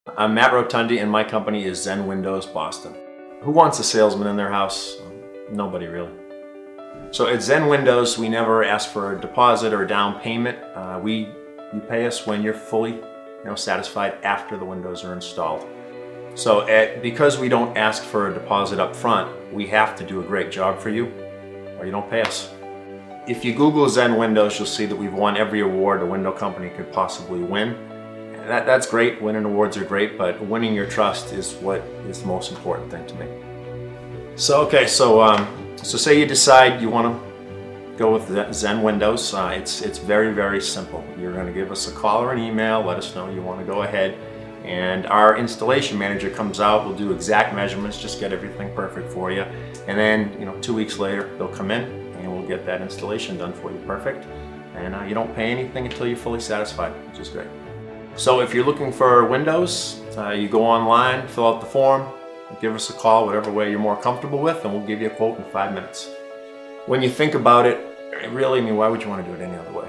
I'm Matt Rotondi and my company is Zen Windows Boston. Who wants a salesman in their house? Nobody really. So at Zen Windows, we never ask for a deposit or a down payment. You pay us when you're fully satisfied after the windows are installed. So because we don't ask for a deposit up front, we have to do a great job for you or you don't pay us. If you Google Zen Windows, you'll see that we've won every award a window company could possibly win. That's great, winning awards are great, but winning your trust is what is the most important thing to me. So say you decide you want to go with Zen Windows. It's very, very simple. You're going to give us a call or an email, let us know you want to go ahead, and our installation manager comes out, we'll do exact measurements, just get everything perfect for you, and then 2 weeks later they'll come in and we'll get that installation done for you perfect, and you don't pay anything until you're fully satisfied, which is great. So if you're looking for windows, you go online, fill out the form, give us a call, whatever way you're more comfortable with, and we'll give you a quote in 5 minutes. When you think about it, really, why would you want to do it any other way?